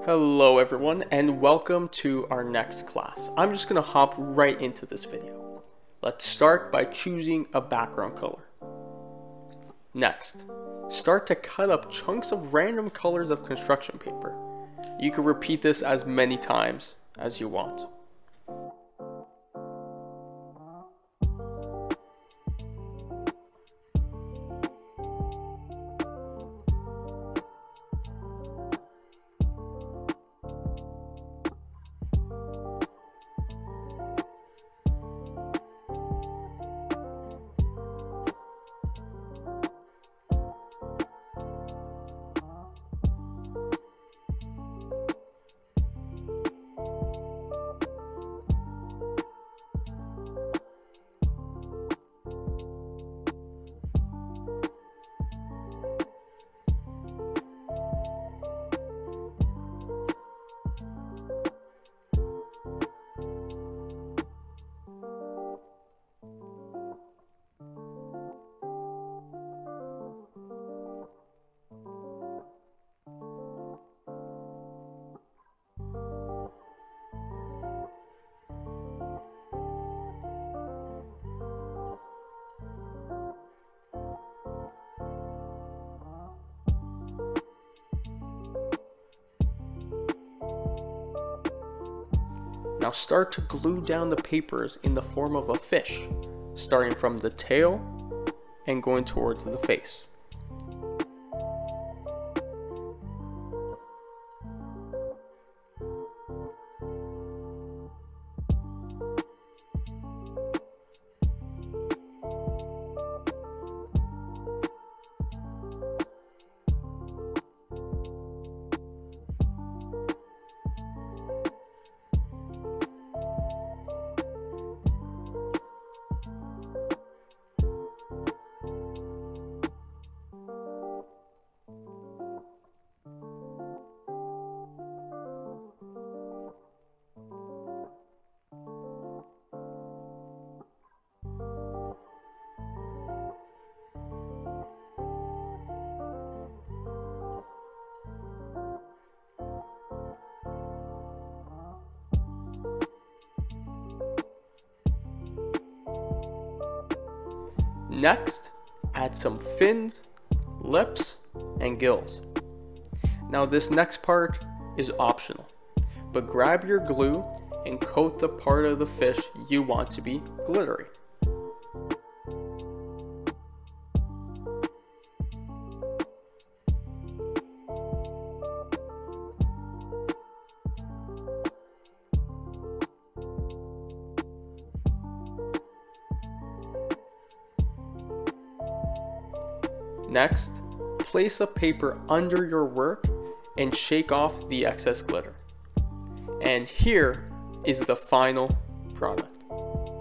Hello everyone, and welcome to our next class. I'm just going to hop right into this video. Let's start by choosing a background color. Next, start to cut up chunks of random colors of construction paper. You can repeat this as many times as you want. Now start to glue down the papers in the form of a fish, starting from the tail and going towards the face. Next, add some fins, lips, and gills. Now this next part is optional, but grab your glue and coat the part of the fish you want to be glittery. Next, place a paper under your work and shake off the excess glitter. And here is the final product.